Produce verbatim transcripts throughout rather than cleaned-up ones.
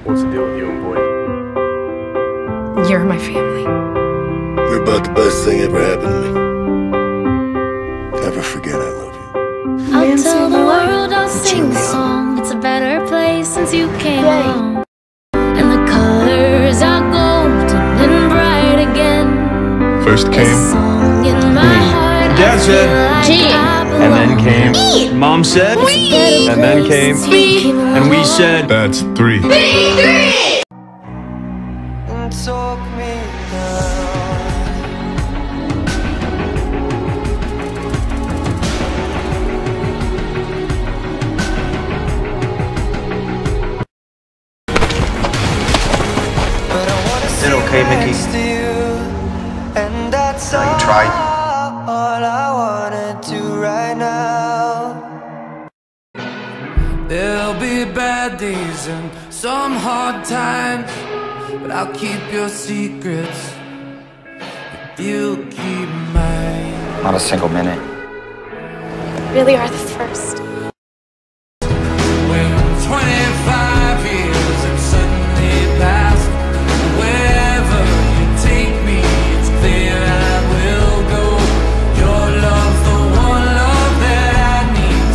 What's the deal with you and boy? You're my family. You're about the best thing ever happened to me. Never forget I love you. I'll tell the world, I'll sing the song. It's a better place since you came along. And the colors are golden and bright again. First came There's a song in my heart. Dad said G. And then came E. Mom said Wee. And then came Three. And we said that's three. Three. And talk me down. Is it okay, Mickey? And that's No, you tried. all I wanna do right now. There'll be bad days and some hard times, but I'll keep your secrets if you keep mine. Not a single minute. Really are the first. When twenty-five years have suddenly passed, wherever you take me, it's clear I will go. Your love's the one love that I need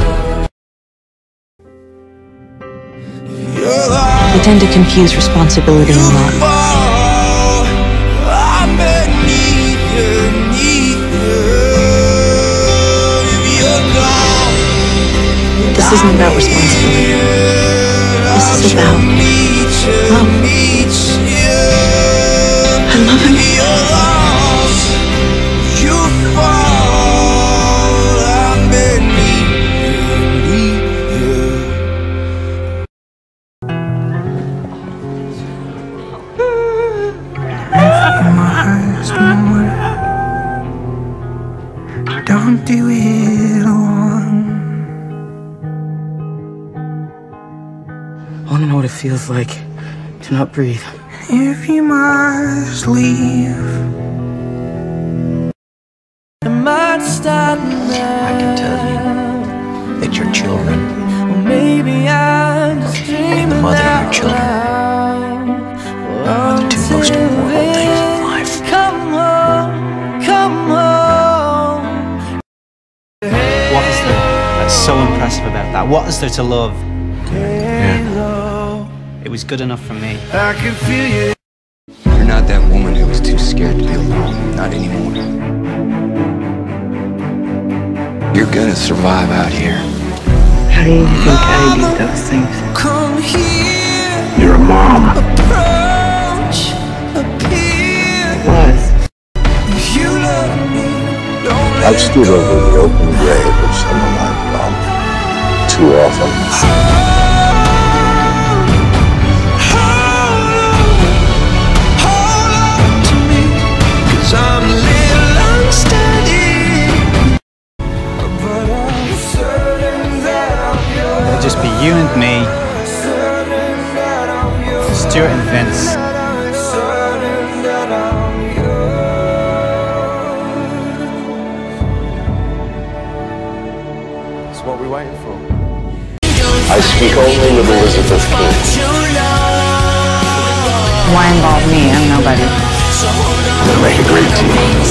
to know. We tend to confuse responsibility and love. This isn't about responsibility. This is about love. I love him. Don't do it alone. I wanna know what it feels like to not breathe. If you must leave, I might stop now. I can tell you that your children Or maybe I'm just and dreaming the mother of your out children loud. are the two most important things in life. Come home, come home. What is there that's so impressive about that? What is there to love? It was good enough for me. I can feel you. You're not that woman who was too scared to be alone. Not anymore. You're gonna survive out here. How do you think I did those things? Come here, You're a mom. approach, appear. Was. You love me, don't let I've stood over the open grave of someone I've loved too often. I'm a little unsteady, but I'm certain that I'm yours. It'll just be you and me, Certain that I'm yours. Stuart and Vince. Certain that I'm yours. So what are we waiting for? I speak only with Elizabeth King. Why involve me? I'm nobody. We're gonna make a great team.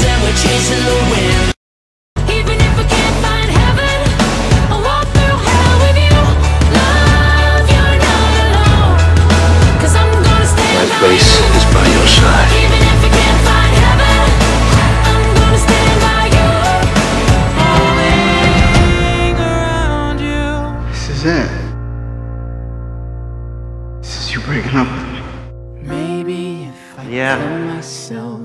Even if I can't find heaven, I'll walk through hell with you. Love, you're not alone. Cause I'm gonna stand My by place you. is by your side. Even if I can't find heaven, I'm gonna stand by you. Falling around you. This is it. This is you breaking up with me. Maybe if I Yeah. tell myself